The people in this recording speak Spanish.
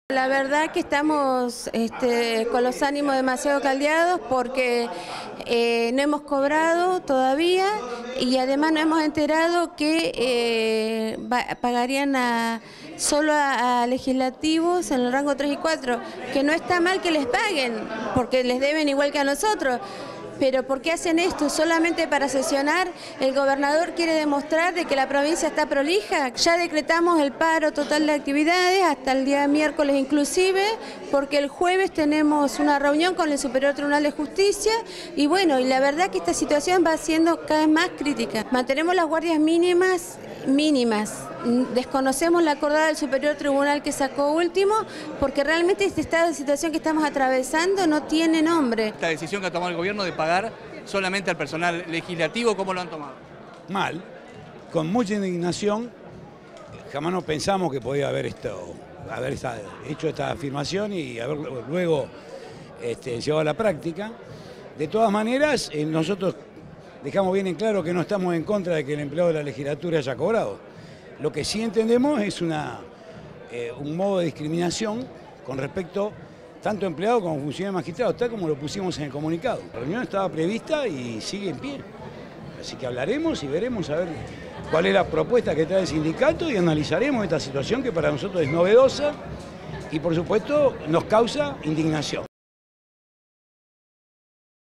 La verdad que estamos con los ánimos demasiado caldeados porque no hemos cobrado todavía y además nos hemos enterado que pagarían solo a legislativos en el rango 3 y 4, que no está mal que les paguen porque les deben igual que a nosotros. Pero ¿por qué hacen esto? ¿Solamente para sesionar? El gobernador quiere demostrar de que la provincia está prolija. Ya decretamos el paro total de actividades hasta el día miércoles inclusive, porque el jueves tenemos una reunión con el Superior Tribunal de Justicia y bueno, y la verdad que esta situación va siendo cada vez más crítica. Mantenemos las guardias mínimas. Desconocemos la acordada del Superior Tribunal que sacó último, porque realmente este estado de situación que estamos atravesando no tiene nombre. Esta decisión que ha tomado el gobierno de pagar solamente al personal legislativo, ¿cómo lo han tomado? Mal, con mucha indignación. Jamás no pensamos que podía haber hecho esta afirmación y haberlo luego llevado a la práctica. De todas maneras, nosotros dejamos bien en claro que no estamos en contra de que el empleado de la legislatura haya cobrado. Lo que sí entendemos es un modo de discriminación con respecto tanto a empleado como funcionario magistrado, tal como lo pusimos en el comunicado. La reunión estaba prevista y sigue en pie. Así que hablaremos y veremos a ver cuál es la propuesta que trae el sindicato y analizaremos esta situación que para nosotros es novedosa y por supuesto nos causa indignación.